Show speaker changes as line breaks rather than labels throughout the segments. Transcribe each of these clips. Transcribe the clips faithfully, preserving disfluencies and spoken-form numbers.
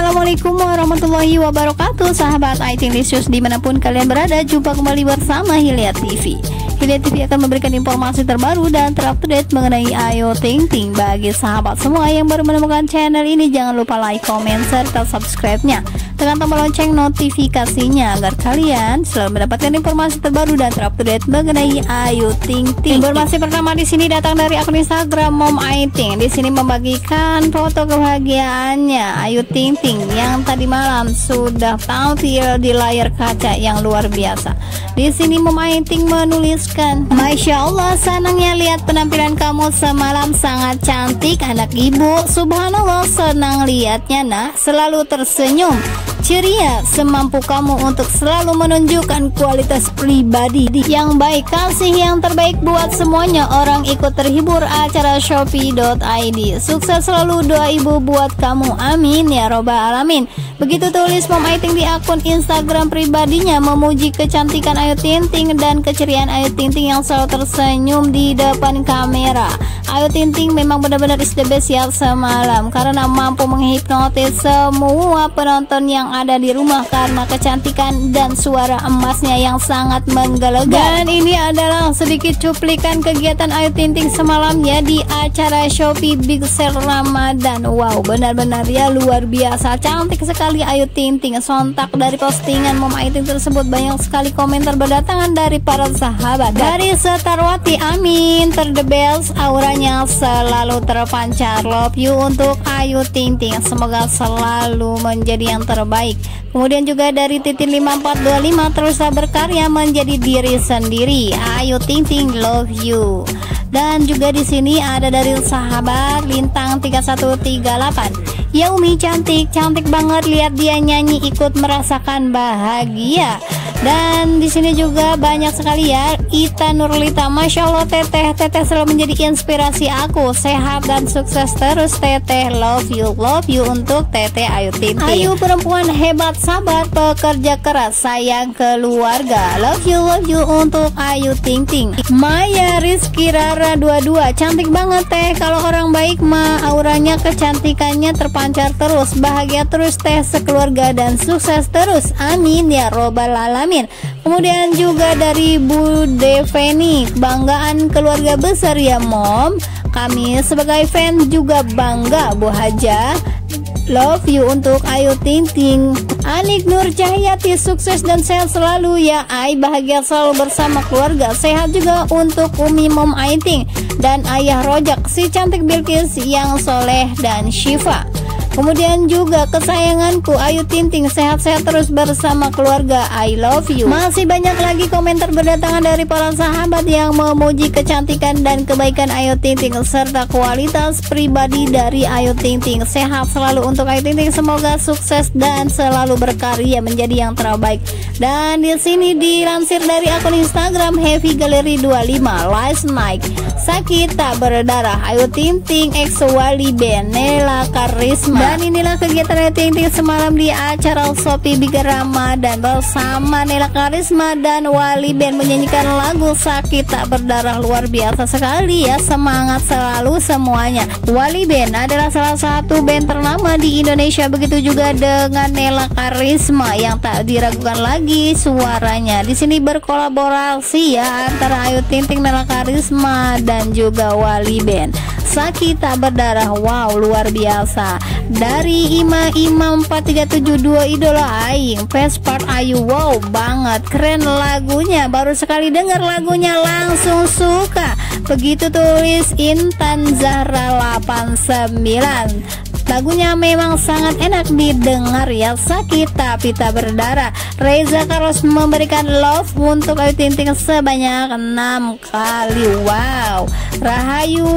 Assalamualaikum warahmatullahi wabarakatuh. Sahabat I T Licious dimanapun kalian berada, jumpa kembali bersama Hilya T V. Hilya T V akan memberikan informasi terbaru dan terupdate mengenai Ayu Ting Ting. Bagi sahabat semua yang baru menemukan channel ini, jangan lupa like, comment, serta subscribe-nya. Tekan tombol lonceng notifikasinya agar kalian selalu mendapatkan informasi terbaru dan terupdate mengenai Ayu Ting Ting. Informasi pertama di sini datang dari akun Instagram Mom I Ting. Di sini membagikan foto kebahagiaannya Ayu Ting Ting yang tadi malam sudah tampil di layar kaca yang luar biasa. Di sini Mom I Ting menuliskan, Masya Allah, senangnya lihat penampilan kamu semalam, sangat cantik anak ibu. Subhanallah, senang lihatnya nah, selalu tersenyum, ceria, semampu kamu untuk selalu menunjukkan kualitas pribadi yang baik. Kasih yang terbaik buat semuanya, orang ikut terhibur acara shopee dot i d. Sukses selalu, doa ibu buat kamu, amin ya robbal alamin. Begitu tulis Mom I Ting di akun Instagram pribadinya, memuji kecantikan Ayu Ting Ting dan keceriaan Ayu Ting Ting yang selalu tersenyum di depan kamera. Ayu Ting Ting memang benar-benar is the best ya semalam, karena mampu menghipnotis semua penonton yang ada di rumah karena kecantikan dan suara emasnya yang sangat menggelegar. Dan ini adalah sedikit cuplikan kegiatan Ayu Ting Ting semalam ya di acara Shopee Big Sale Ramadan. Wow, benar-benar ya luar biasa, cantik sekali Ayu Ting Ting. Sontak dari postingan Mom I Ting tersebut banyak sekali komentar berdatangan dari para sahabat. Dari Setarwati, amin, ter the best, auranya selalu terpancar, love you untuk Ayu Ting Ting, semoga selalu menjadi yang terbaik. Kemudian juga dari Titin lima empat dua lima, teruslah berkarya menjadi diri sendiri, Ayu Ting Ting, love you. Dan juga di sini ada dari sahabat Lintang tiga satu tiga delapan, ya Umi cantik, cantik banget, lihat dia nyanyi ikut merasakan bahagia. Dan di sini juga banyak sekali ya, Ita Nurlita, Masya Allah teteh, teteh selalu menjadi inspirasi aku, sehat dan sukses terus teteh, love you, love you untuk teteh Ayu Ting Ting. Ayu perempuan hebat, sabar, pekerja keras, sayang keluarga, love you, love you untuk Ayu Ting Ting. Maya Rizky Rara dua dua, cantik banget teh, kalau orang baik mah auranya kecantikannya terpancar terus, bahagia terus teh sekeluarga dan sukses terus, amin ya robbal alamin. Kemudian juga dari Bude Feni, kebanggaan keluarga besar ya Mom, kami sebagai fan juga bangga Bu Haja, love you untuk Ayu Ting Ting. Anik Nur Cahyati, sukses dan sehat selalu ya Ay, bahagia selalu bersama keluarga. Sehat juga untuk Umi Mom I Ting dan Ayah Rojak, si cantik Bilkis yang soleh dan Syifa. Kemudian juga kesayanganku Ayu Ting Ting, sehat-sehat terus bersama keluarga, I love you. Masih banyak lagi komentar berdatangan dari para sahabat yang memuji kecantikan dan kebaikan Ayu Ting Ting serta kualitas pribadi dari Ayu Ting Ting. Sehat selalu untuk Ayu Ting Ting, semoga sukses dan selalu berkarya menjadi yang terbaik. Dan di sini dilansir dari akun Instagram Heavy Gallery dua lima, last night sakit tak berdarah, Ayu Ting Ting ex Wali Ben, Nela Karisma. Dan inilah kegiatan Ayu Ting Ting semalam di acara Shopee Big Ramadan bersama Nela Karisma dan Wali Ben menyanyikan lagu Sakit Tak Berdarah. Luar biasa sekali ya, semangat selalu semuanya. Wali Ben adalah salah satu band ternama di Indonesia, begitu juga dengan Nela Karisma yang tak diragukan lagi suaranya. Di sini berkolaborasi ya antara Ayu Ting Ting, Nela Karisma dan juga Wali Ben. Sakit Tak Berdarah, wow luar biasa. Dari Ima Ima empat tiga tujuh dua, idola aing, Fast Part Ayu, wow banget, keren lagunya, baru sekali dengar lagunya langsung suka. Begitu tulis Intan Zahra delapan sembilan. Lagunya memang sangat enak didengar ya, sakit tapi tak berdarah. Reza Carlos memberikan love untuk Ayu Ting Ting sebanyak enam kali. Wow. Rahayu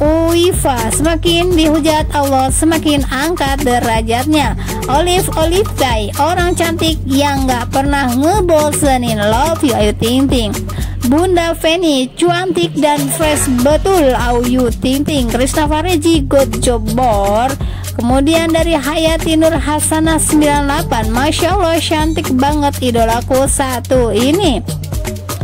Uifa, semakin dihujat Allah semakin angkat derajatnya. Olive Olive Day, orang cantik yang gak pernah ngebosenin, love you Ayu Ting Ting. Bunda Feni, cantik dan fresh betul Ayu Ting Ting. Krisna Fareji, good job bor. Kemudian dari Hayati Nur Hasanah sembilan delapan, Masya Allah cantik banget idolaku satu ini.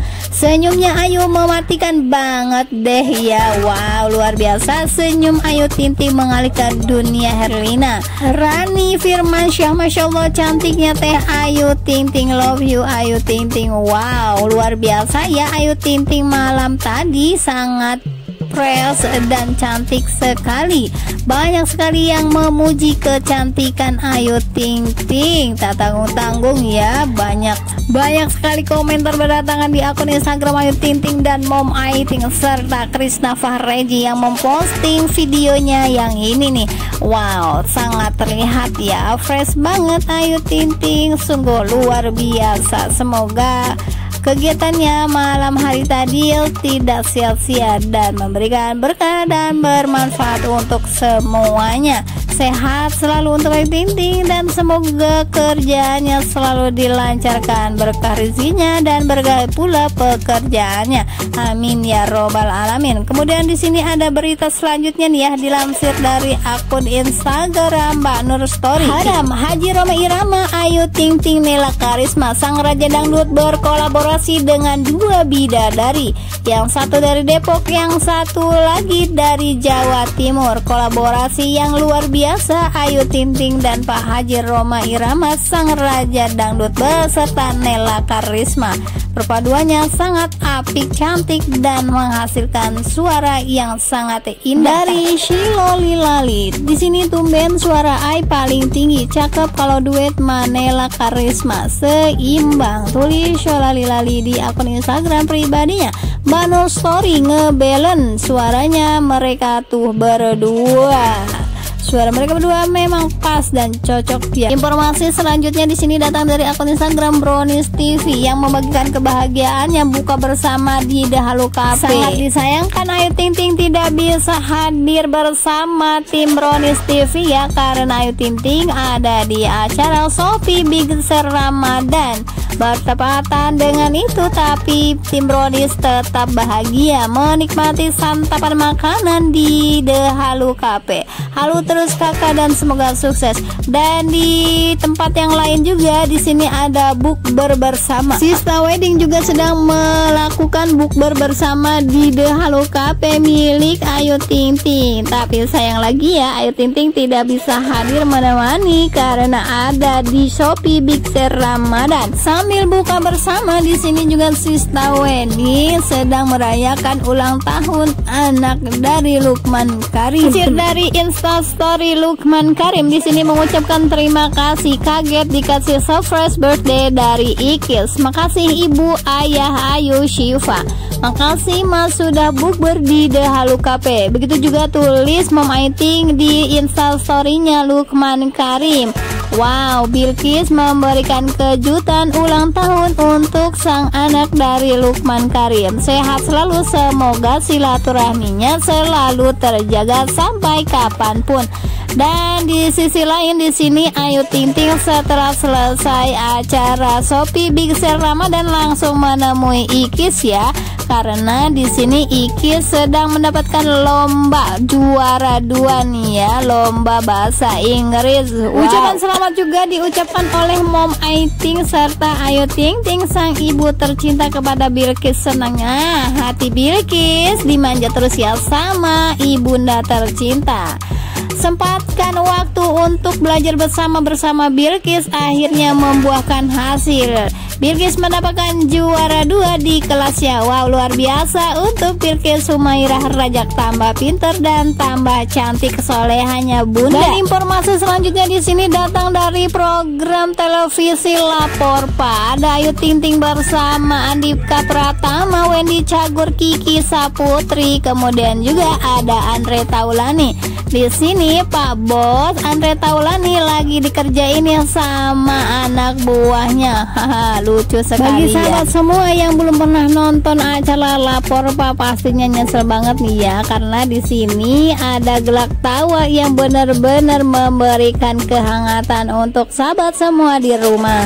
Senyumnya Ayu mematikan banget deh ya. Wow, luar biasa senyum Ayu Ting Ting mengalihkan dunia Herlina. Rani Firmansyah, Masya Allah cantiknya teh Ayu Ting Ting, love you Ayu Ting Ting. Wow, luar biasa ya Ayu Ting Ting malam tadi sangat fresh dan cantik sekali. Banyak sekali yang memuji kecantikan Ayu Ting Ting, tak tanggung-tanggung ya. Banyak banyak sekali komentar berdatangan di akun Instagram Ayu Ting Ting dan Mom Ai Ting serta Krisna Fahreji yang memposting videonya yang ini nih. Wow, sangat terlihat ya, fresh banget Ayu Ting Ting, sungguh luar biasa. Semoga kegiatannya malam hari tadi tidak sia-sia dan memberikan berkah dan bermanfaat untuk semuanya. Sehat selalu untuk Ayu Ting Ting dan semoga kerjaannya selalu dilancarkan, berkah rezekinya dan berkah pula pekerjaannya. Amin ya robbal alamin. Kemudian di sini ada berita selanjutnya nih ya, dilansir dari akun Instagram Mbak Nur Story. Haram Haji Rhoma Irama, Ayu Ting Ting, Nela Karisma, sang raja dangdut berkolaborasi dengan dua bidadari, yang satu dari Depok, yang satu lagi dari Jawa Timur. Kolaborasi yang luar biasa Ayu Ting Ting dan Pak Haji Rhoma Irama, sang raja dangdut beserta Nela Karisma. Perpaduannya sangat apik, cantik dan menghasilkan suara yang sangat indah. Dari Shiloli Lali, di sini tumben suara Ai paling tinggi, cakep kalau duet Nela Karisma, seimbang, tulis Shiloli Lali di akun Instagram pribadinya. Mbak Nur Story ngebelen suaranya mereka tuh berdua. Suara mereka berdua memang pas dan cocok ya. Informasi selanjutnya di sini datang dari akun Instagram Brownies T V yang membagikan kebahagiaannya buka bersama di Dahulu Cafe. Sangat disayangkan Ayu Ting Ting tidak bisa hadir bersama tim Brownies T V ya, karena Ayu Ting Ting ada di acara Shopee Big Sale Ramadan. Bertepatan dengan itu, tapi tim Brownies tetap bahagia menikmati santapan makanan di Dahulu Cafe. Halo terus kakak dan semoga sukses. Dan di tempat yang lain juga di sini ada bukber bersama. Sista Wedding juga sedang melakukan bukber bersama di Dahulu Cafe milik Ayu Ting Ting. Tapi sayang lagi ya, Ayu Ting Ting tidak bisa hadir menemani karena ada di Shopee Big Sale Ramadan. Sambil buka bersama di sini juga Sista Wedding sedang merayakan ulang tahun anak dari Lukman Karim. Hasil dari Insta Story Lukman Karim di sini mengucapkan terima kasih, kaget dikasih surprise birthday dari Ikis. Makasih Ibu Ayah Ayu Syifa. Makasih Mas sudah bukber di Dahulu Cafe. Begitu juga tulis Mom Ai Ting di Insta Story-nya Lukman Karim. Wow, Bilkis memberikan kejutan ulang tahun untuk sang anak dari Lukman Karim. Sehat selalu, semoga silaturahminya selalu terjaga sampai kapanpun. Dan di sisi lain di sini Ayu Ting Ting setelah selesai acara Shopee Big Sale Ramadan langsung menemui Ikis ya, karena di sini Ikis sedang mendapatkan lomba juara dua nih ya, lomba bahasa Inggris. Wow. Ucapan selamat juga diucapkan oleh Mom Ai Ting serta Ayu Ting Ting sang ibu tercinta kepada Bilkis. Senangnya hati Bilkis dimanja terus ya sama ibunda tercinta. Sempatkan waktu untuk belajar bersama bersama Bilkis akhirnya membuahkan hasil. Bilkis mendapatkan juara dua di kelasnya. Wow, luar biasa untuk Bilkis Humairah Rajak, tambah pinter dan tambah cantik solehannya bunda. Dan informasi selanjutnya di sini datang dari program televisi Lapor Pa. Ada Ayu Ting Ting bersama Andika Pratama, Wendy Cagur, Kiki Saputri, kemudian juga ada Andre Taulani. Di sini Pak Bos Andre Taulani lagi dikerjain ya sama anak buahnya. Haha, lucu sekali. Bagi sahabat ya semua yang belum pernah nonton acara Lapor Pa pastinya nyesel banget nih ya, karena di sini ada gelak tawa yang benar-benar memberikan kehangatan untuk sahabat semua di rumah.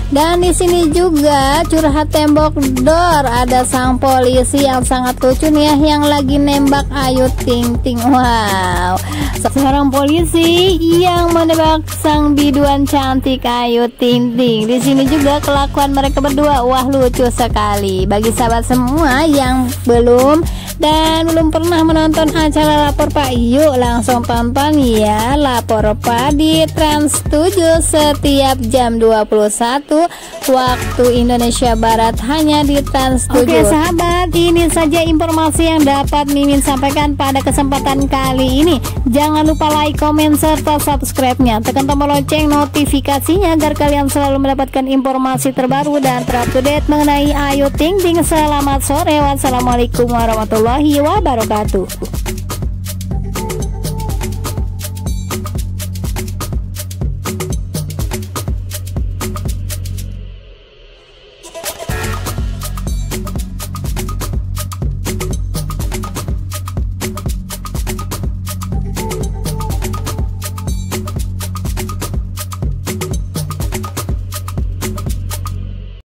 Dan di sini juga curhat tembok dor, ada sang polisi yang sangat lucu nih ya, yang lagi nembak Ayu Ting Ting. Wow, seorang polisi yang menembak sang biduan cantik Ayu Ting Ting. Di sini juga kelakuan mereka berdua, wah lucu sekali. Bagi sahabat semua yang belum dan belum pernah menonton acara Lapor Pak, yuk langsung tonton ya Lapor Pak di Trans tujuh setiap jam dua puluh satu waktu Indonesia Barat, hanya di Trans tujuh. Oke sahabat, ini saja informasi yang dapat Mimin sampaikan pada kesempatan kali ini. Jangan lupa like, komen, serta subscribe-nya. Tekan tombol lonceng notifikasinya agar kalian selalu mendapatkan informasi terbaru dan terupdate mengenai Ayu Ting Ting. Selamat sore, wassalamualaikum warahmatullahi wabarakatuh.